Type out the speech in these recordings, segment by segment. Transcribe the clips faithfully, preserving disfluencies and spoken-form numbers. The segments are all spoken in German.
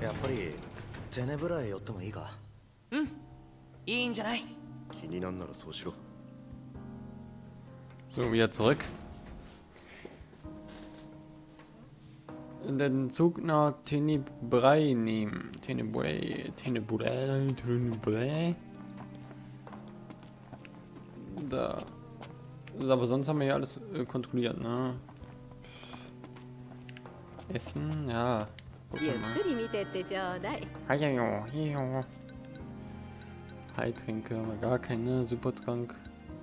やっぱりテネブラへ寄ってもいいか。 うん、いいんじゃない。 気になんならそうしろ。 So, wieder zurück. Den Zug nach Tenebrae nehmen. Tenebrae, Tenebrae, Tenebrae. Da. Aber sonst haben wir ja alles äh, kontrolliert, ne? Essen, ja. Hallo, hier. Heiltränke, haben wir gar keine. Supertrank.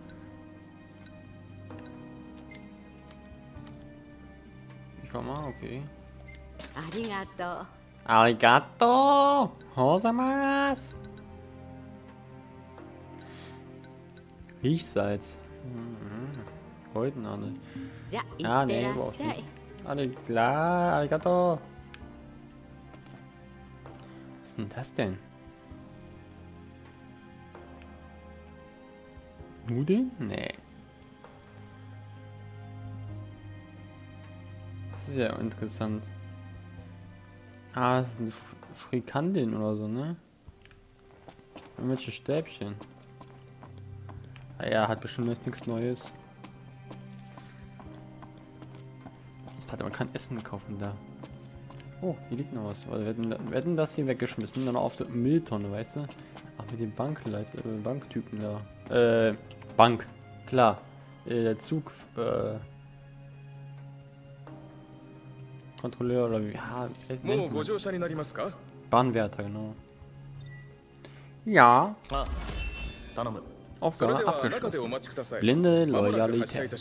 Ich war mal, okay. Arigato. Arigato! Hosamasu! Riechsalz. Mhm. Goldnadel. Ja, nee, überhaupt nicht. Alles klar, Arigato! Was ist denn das denn? Nudeln? Nee. Sehr interessant. Ah, das sind Frikandeln oder so, ne? Irgendwelche Stäbchen. Ah ja, hat bestimmt nichts Neues. Ich dachte, man kann Essen kaufen da. Oh, hier liegt noch was. Wir hätten, wir hätten das hier weggeschmissen, dann auf der Mülltonne, weißt du? Ach, mit dem Bankleit, äh, Banktypen da. Äh, Bank, klar. Äh, der Zug, äh... Kontrolleur oder wie? Ja, Bahnwärter, genau. Ja. Aufgabe abgeschlossen. Blinde Loyalität.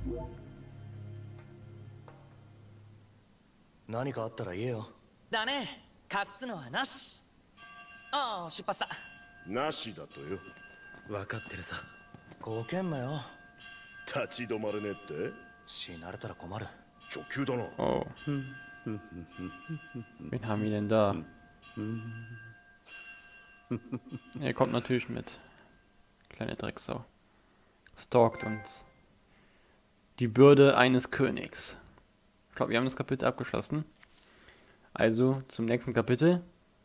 Da ne, 隠すのはなし。ああ、出発だ。 なしだとよ。 分かってるさ。ごけんなよ。 立ち止まれねって。 死なれたら困る。 Oh. Wen haben wir denn da? Er kommt natürlich mit. Kleine Drecksau. Stalkt uns. Die Bürde eines Königs. Ich glaube, wir haben das Kapitel abgeschlossen. Also zum nächsten Kapitel.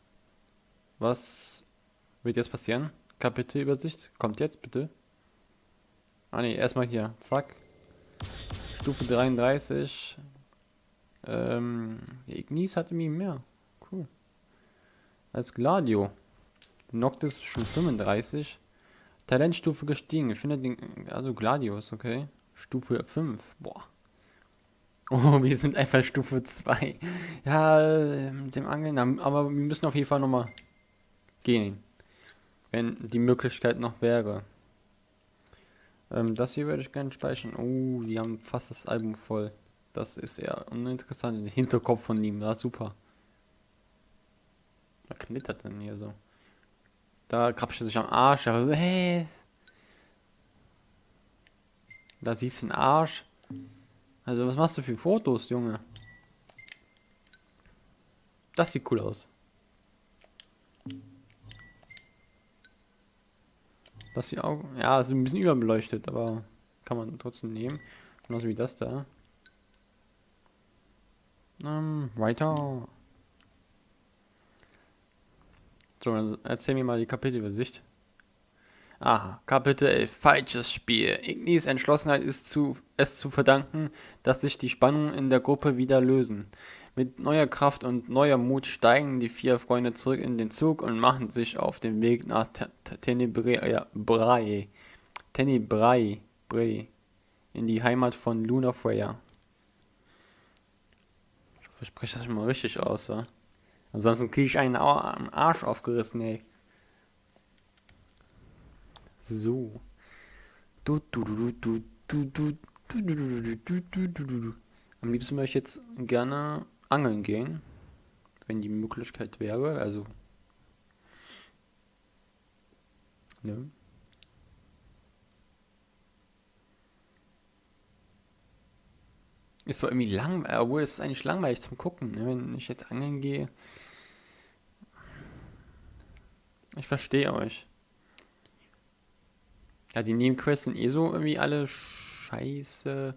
Was wird jetzt passieren? Kapitelübersicht. Kommt jetzt bitte. Ah ne, erstmal hier. Zack. Stufe dreiunddreißig. Ähm, Ignis hatte mir mehr. Cool. Als Gladio. Noctis schon fünfunddreißig. Talentstufe gestiegen. Ich finde den. Also Gladius, okay. Stufe fünf. Boah. Oh, wir sind einfach Stufe zwei. Ja, mit dem Angeln. Aber wir müssen auf jeden Fall nochmal gehen. Wenn die Möglichkeit noch wäre. Ähm, das hier würde ich gerne speichern. Oh, die haben fast das Album voll. Das ist eher uninteressant. Der Hinterkopf von ihm, das ist super. Was knittert denn hier so? Da krapscht er sich am Arsch. Aber so, hey. Da siehst du den Arsch. Also, was machst du für Fotos, Junge? Das sieht cool aus. Das die Augen. Ja, ist ein bisschen überbeleuchtet, aber kann man trotzdem nehmen. Genauso wie das da. Ähm, weiter. So, dann erzähl mir mal die Kapitelübersicht. Aha, Kapitel elf. Falsches Spiel. Ignis Entschlossenheit ist zu, es zu verdanken, dass sich die Spannungen in der Gruppe wieder lösen. Mit neuer Kraft und neuer Mut steigen die vier Freunde zurück in den Zug und machen sich auf den Weg nach Tenebrae. Tenebrae. In die Heimat von Lunafreya. Ich hoffe, ich spreche das schon mal richtig aus, wa? Ansonsten kriege ich einen am Arsch aufgerissen, ey. So. Am liebsten möchte ich jetzt gerne angeln gehen, wenn die Möglichkeit wäre, also. Ne? Ist zwar irgendwie langweilig, obwohl es ist eigentlich langweilig zum Gucken, ne? Wenn ich jetzt angeln gehe. Ich verstehe euch. Ja, die Nebenquests sind eh so irgendwie alle scheiße.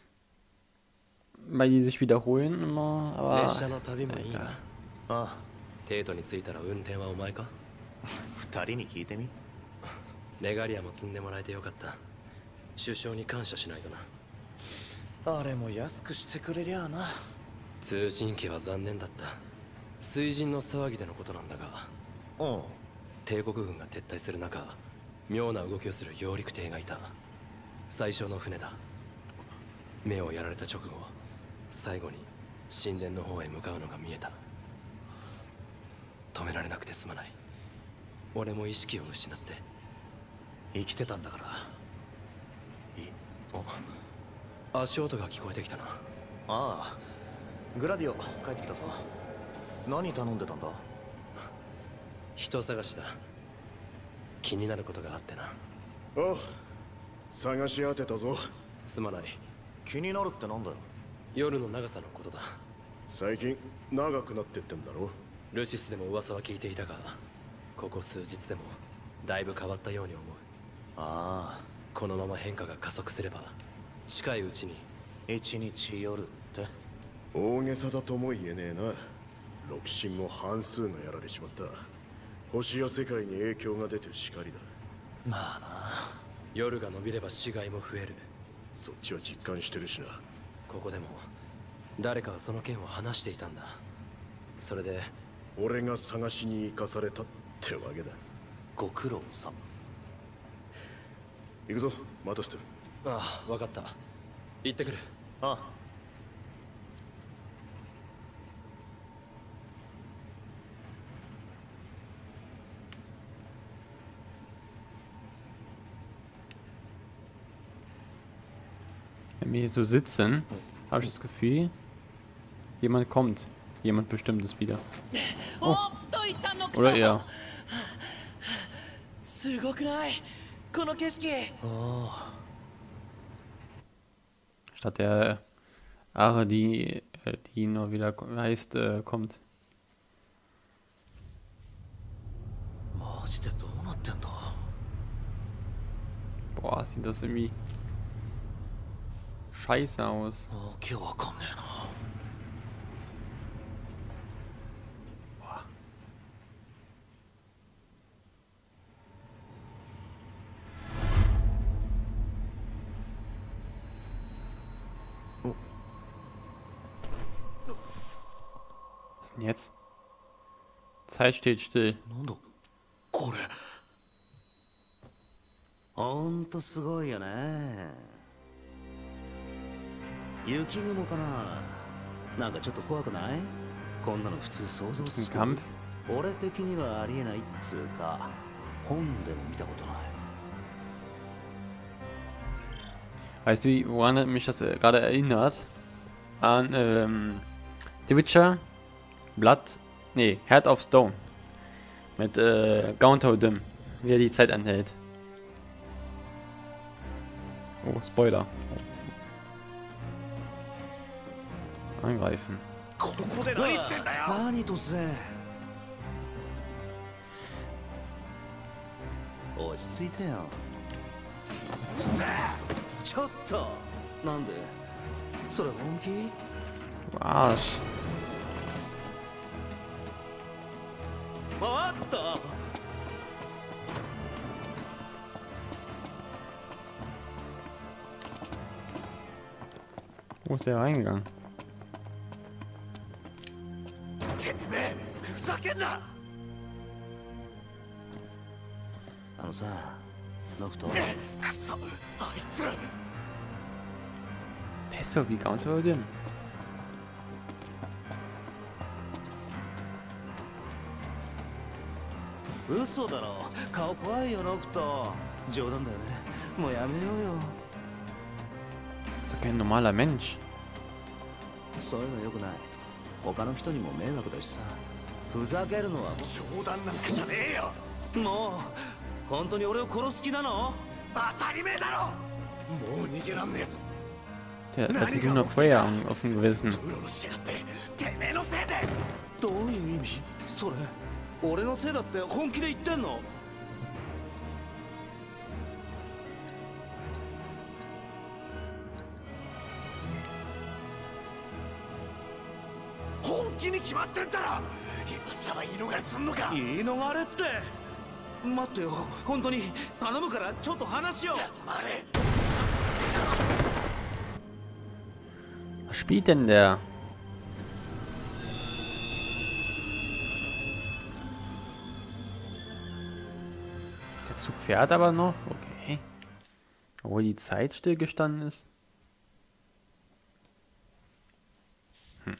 Weil die sich wiederholen immer, aber. Egal. 帝都に着いたら運転はお前か？ 二人に聞いてみ。 レガリアも積んでもらえてよかった。首相に感謝しないとな。 あれも安くしてくれりゃあな。 通信機は残念だった。水神の騒ぎでのことなんだが、 うん。 帝国軍が撤退する中、妙な動きをする揚陸艇がいた。最初の船だ。目をやられた直後、最後に神殿の方へ向かうのが見えた。止められなくてすまない。俺も意識を失って。 生きてたんだから。いい。 あ、足音が聞こえてきたな。 ああ、グラディオ帰ってきたぞ。何頼んでたんだ？ 人探しだ。気になることがあってな。 ああ、探し当てたぞ。 すまない。 気になるってなんだよ。 夜の長さのことだ。 最近長くなってってんだろ。 ルシスでも噂は聞いていたが、ここ数日でもだいぶ変わったように思う。 ああ、 このまま変化が加速すれば近いうちに。 一日夜って。 大げさだとも言えねえな。六神も半数がやられちまった。星や世界に影響が出てしかりだ。 まあな。 夜が伸びれば死骸も増える。 そっちは実感してるしな。 ここでも誰かはその件を話していたんだ。それで俺が探しに行かされたってわけだ。 ご苦労さん。 行くぞ、待たせてる。 ああ、分かった。行ってくる。 ああ。 Wenn wir hier so sitzen, habe ich das Gefühl, jemand kommt. Jemand Bestimmtes wieder. Oh. Oder er. すごくない？この景色。 Statt der Are, die, die nur wieder heißt, äh, kommt. マジでどうなってんだ？ Boah, sieht das irgendwie scheiße aus. わけわかんねえな。 Was denn jetzt? Zeit steht still. なんだこれ。ほんとすごいよね。雪雲かな。なんかちょっと怖くない？こんなの普通想像 Ist す ein る。 Kampf? 俺的にはありえないっつうか、本でも見たことない。 Weißt du, wie- woran mich das äh, gerade erinnert? An ähm, The Witcher, Blood, nee, Heart of Stone. Mit äh, Gaunter Dim, wie er die Zeit anhält. Oh, Spoiler. Angreifen. ここで何してんだよ。何突然。落ち着いてよ。ちょっと。なんで？それ本気？ Du Arsch. あった。 Wo ist der reingegangen? てめえ、ふざけんな。あのさ、ノクト。くそ、あいつ。 Der ist so wie Gaunter Dim. 嘘だろ。顔怖いよノクト。冗談だよね。もうやめようよ。 So kein normaler Mensch. そういうのよくない。他の人にも迷惑だしさ。ふざけるのは冗談なんかじゃねえよ。もう本当に俺を殺す気なの？当たり前だろ。もう逃げらんねえぞ。 Der hatte nur noch Feuer auf dem Gewissen. てめえのせいで。どういう意味？それ俺のせいだって本気で言ってんの？本気きに決まってんだろ。今さら言い逃れすんのか。言い逃れって。待ってよ、本当に頼むからちょっと話を。あれ。 Was spielt denn der? Der Zug fährt aber noch? Okay. Obwohl die Zeit stillgestanden ist. Hm.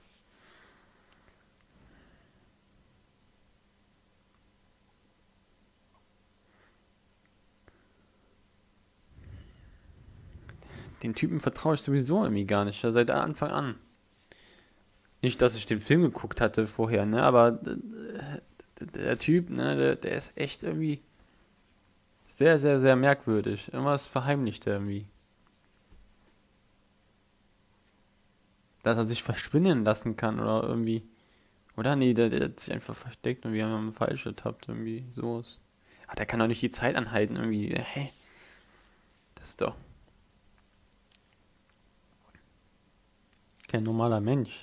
Den Typen vertraue ich sowieso irgendwie gar nicht, ja, seit Anfang an. Nicht, dass ich den Film geguckt hatte vorher, ne, aber der Typ, ne, der, der ist echt irgendwie sehr, sehr, sehr merkwürdig. Irgendwas verheimlicht er irgendwie. Dass er sich verschwinden lassen kann oder irgendwie. Oder nee, der, der hat sich einfach versteckt und wir haben ihn falsch ertappt, irgendwie sowas. Aber der kann doch nicht die Zeit anhalten, irgendwie. Hä? Das ist doch kein normaler Mensch.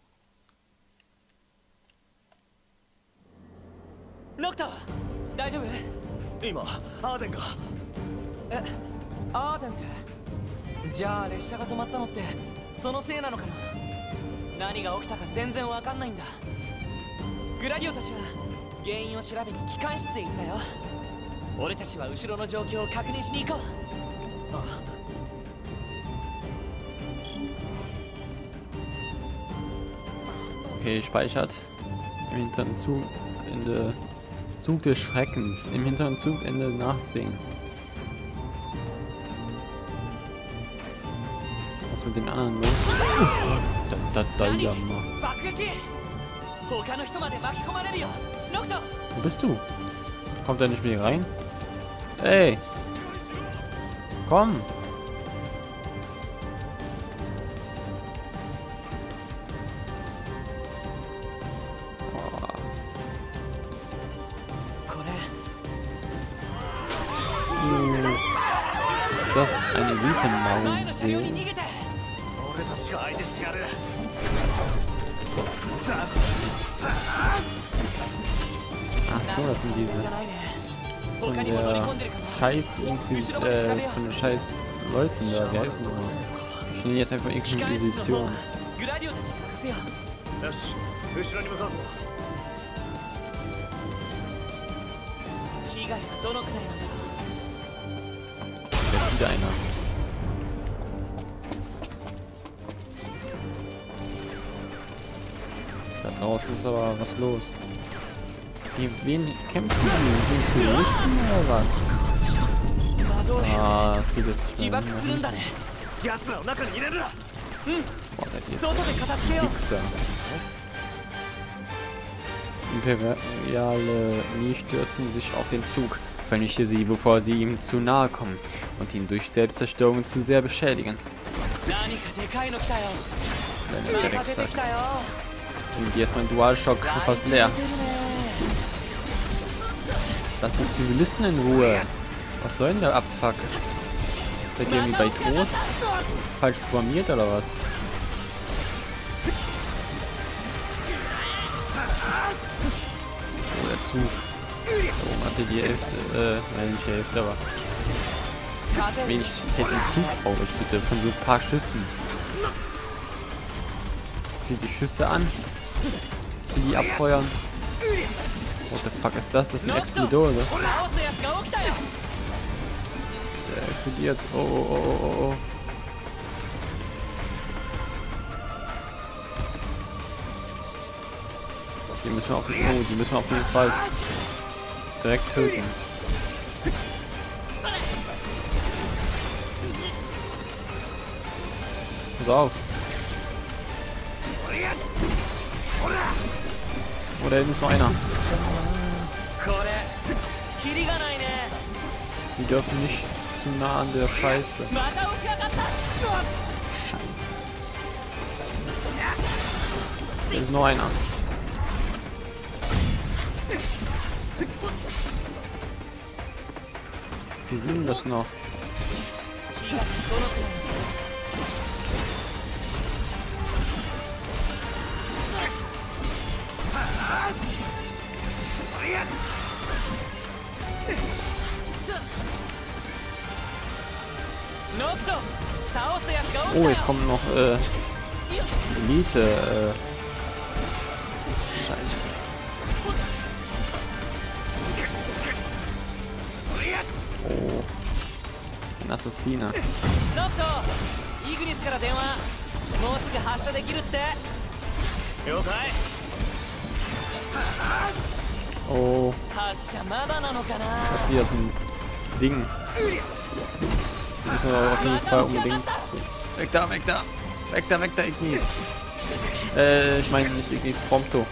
Doktor, 大丈夫？ 今アーデンが。 え、アーデンって？じゃあ列車が止まったのってそのせいなのかな？何が起きたか全然わかんないんだ。グラディオたちは原因を調べに機関室へ行ったよ。俺たちは後ろの状況を確認しに行こう。ああ。 Okay, speichert. Im hinteren Zugende. Zug des Schreckens. Im hinteren Zugende nachsehen. Was mit den anderen los? Da, da, da, ja, mal. Wo bist du? Kommt er nicht mehr rein? Ey! Komm! Ist das ein Elitenmaul? Ach so, das sind diese von der Scheiß äh, von der Scheiß Leuten da, wie heißen die noch? Ich nenne jetzt einfach Inquisition. Da ist wieder einer. Da draußen ist aber was los. Gegen wen kämpfen die? Gegen Zivilisten oder was? Ah, es geht jetzt schnell. Boah, seid ihr Wichser. Imperiale Nie stürzen sich auf den Zug. Vernichte sie, bevor sie ihm zu nahe kommen und ihn durch Selbstzerstörung zu sehr beschädigen. Und jetzt mein Dualshock schon fast leer. Lass die Zivilisten in Ruhe. Was soll denn der Abfuck? Seid ihr irgendwie bei Trost? Falsch programmiert oder was? Oh, der Zug. Da oben hatte die Hälfte, äh, nein, nicht die Hälfte, aber wenig hält ein Zug aus, bitte, von so ein paar Schüssen. Zieh die Schüsse an. Zieh die abfeuern. What the fuck ist das? Das ist ein Explodor, oder? Der explodiert. Oh, oh, oh, oh, oh. Die müssen wir auf jeden Fall, oh, die müssen wir auf jeden Fall direkt töten. Pass auf. Oh, da hinten ist noch einer. Die dürfen nicht zu nah an der Scheiße. Scheiße. Da ist noch einer. Wie sind denn das noch? Oh, jetzt kommen noch äh, Elite. Äh, Scheiße. Oh. Ein Assassiner. ノットイグニスから電話もうすぐ発射できるって了解 Oh, 発射まだなのかな das ist wieder so ein Ding. Müssen wir auf jeden Fall unbedingt. Weg da, weg da! Weg da, weg da, Ignis! Äh, ich meine nicht Ignis, Prompto.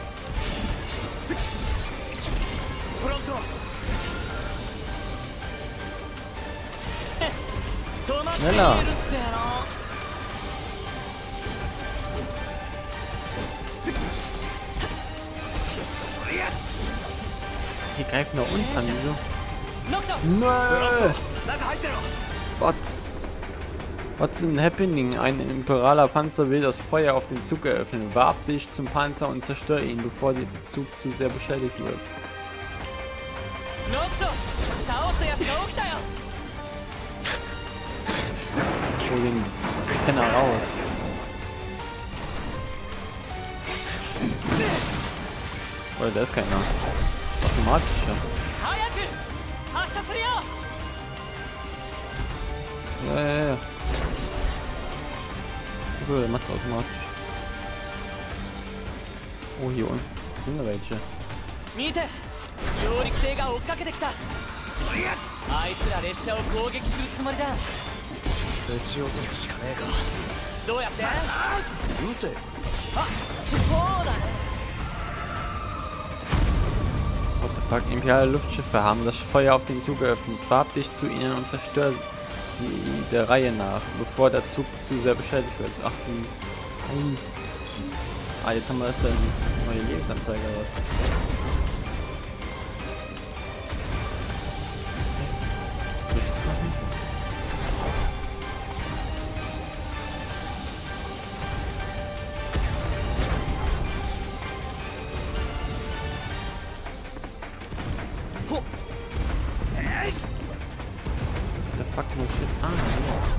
Schneller! Die greifen doch uns an, wieso? Nö! What? What's in happening? Ein imperialer Panzer will das Feuer auf den Zug eröffnen. Warb dich zum Panzer und zerstör ihn, bevor der Zug zu sehr beschädigt wird. Hol den Penner raus. Oder da ist keiner. Automatischer. Ja, ja, ja. Cool, der macht's automatisch. Oh, hier unten. Da sind da welche. 見て揚陸艇が追っかけてきたあいつら列車を攻撃するつもりだ撃ち落とすしかねえかどうやって撃てあそうだね What the fuck? Imperiale Luftschiffe haben das Feuer auf den Zug geöffnet. Farb dich zu ihnen und zerstör sie der Reihe nach, bevor der Zug zu sehr beschädigt wird. Ach du Scheiße. Ah, jetzt haben wir dann neue Lebensanzeige oder was? Soll ich das machen? What the fuck, wo steht? Ah, ja.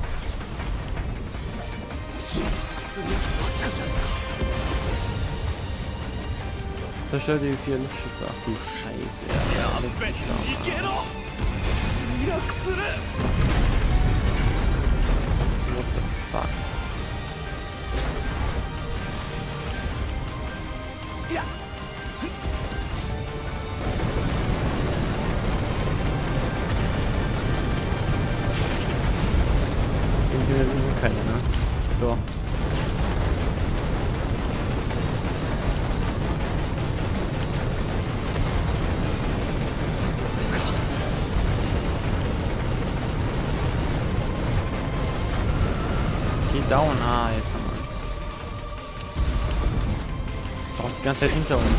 Zerstör die vier Luftschiffe. Ach du Scheiße, ja, ja, alle gestorben. What the fuck? Hier sind keine, ne? Doch. Geh down, ah, jetzt haben wir. Auch die ganze Zeit hinter uns.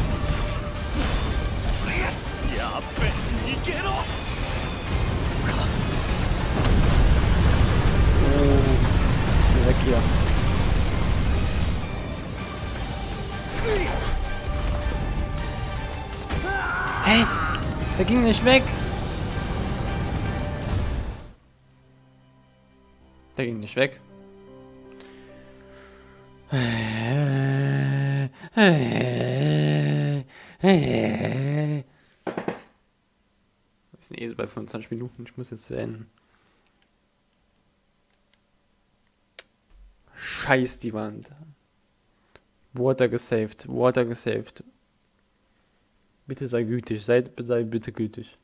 Weg hier. Hey, der ging nicht weg. Der ging nicht weg. Wir sind eh so bei fünfundzwanzig Minuten. Ich muss jetzt beenden. Scheiß die Wand. Water gesaved. Water gesaved. Bitte sei gütig. Sei, sei bitte gütig.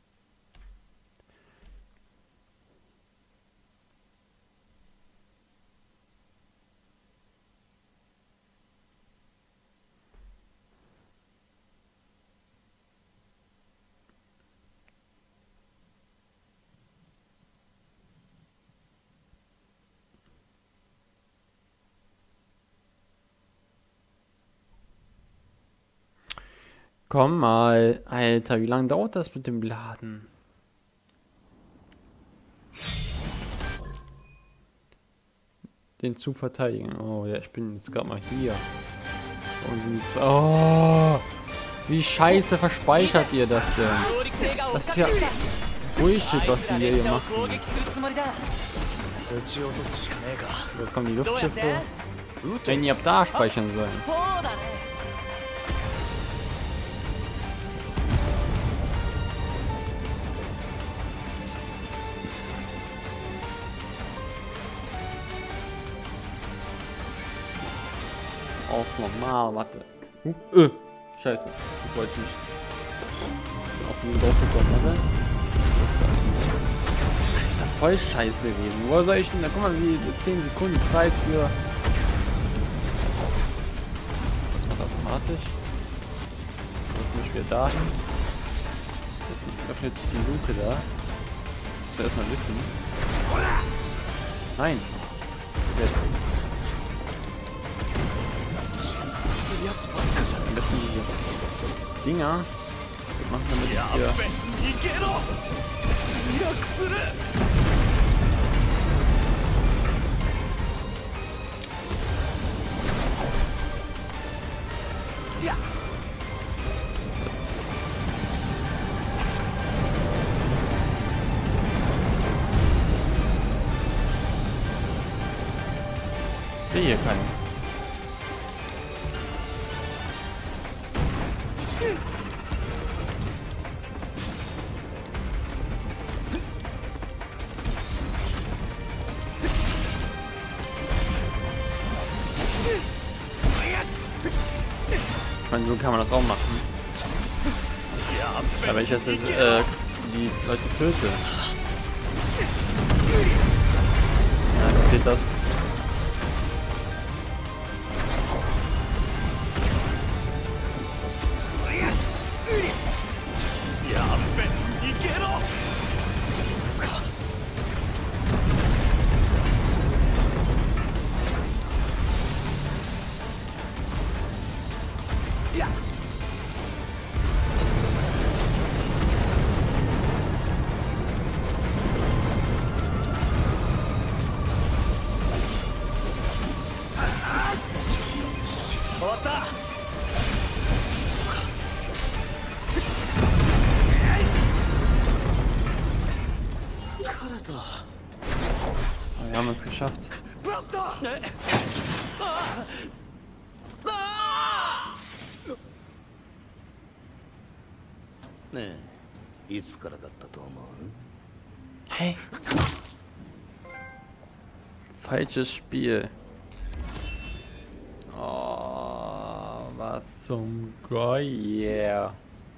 Komm mal, Alter, wie lange dauert das mit dem Laden? Den zu verteidigen. Oh ja, ich bin jetzt gerade mal hier. Warum sind die zwei? Oh, wie scheiße verspeichert ihr das denn? Das ist ja Bullshit, was die hier machen. Jetzt kommen die Luftschiffe. Wenn ihr ab da speichern sollen. そうだね。 Aus normal, warte. Uh, äh, scheiße, das wollte ich nicht. Aus dem Dorf gekommen, warte. Das ist, das ist ja voll scheiße gewesen. Wo soll ich denn? Da guck mal, wie zehn Sekunden Zeit für. Das macht automatisch. Das muss ich wieder dahin. Jetzt öffnet sich die Luke da. Muss ja erstmal wissen. Nein. Jetzt. Am besten diese Dinger machen, damit ich hier... Ich sehe hier keins. Ich meine, so kann man das auch machen. Aber wenn ich jetzt äh, die Leute töte, ja, passiert das. Wir haben es geschafft. Neえ、いつからだったと思う? Hey. Falsches Spiel. Oh, was zum Geier.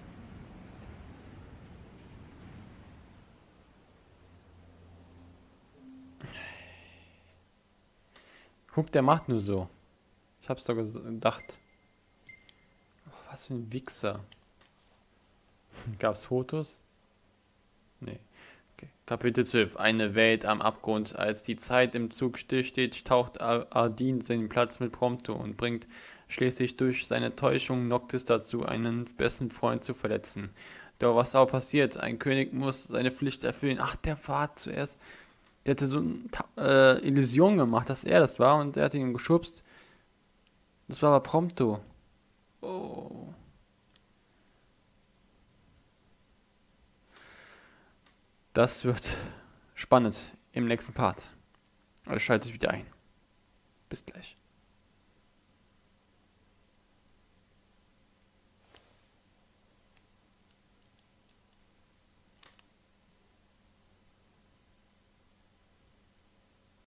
Guck, der macht nur so. Ich hab's doch gedacht. Oh, was für ein Wichser. Gab's Fotos? Nee. Okay. Kapitel zwölf. Eine Welt am Abgrund. Als die Zeit im Zug stillsteht, taucht Ardeen seinen Platz mit Prompto und bringt schließlich durch seine Täuschung Noctis dazu, einen besten Freund zu verletzen. Doch was auch passiert? Ein König muss seine Pflicht erfüllen. Ach, der war zuerst... Der hatte so eine äh, Illusion gemacht, dass er das war und er hat ihn geschubst. Das war aber Prompto. Oh. Das wird spannend im nächsten Part. Also schaltet wieder ein. Bis gleich.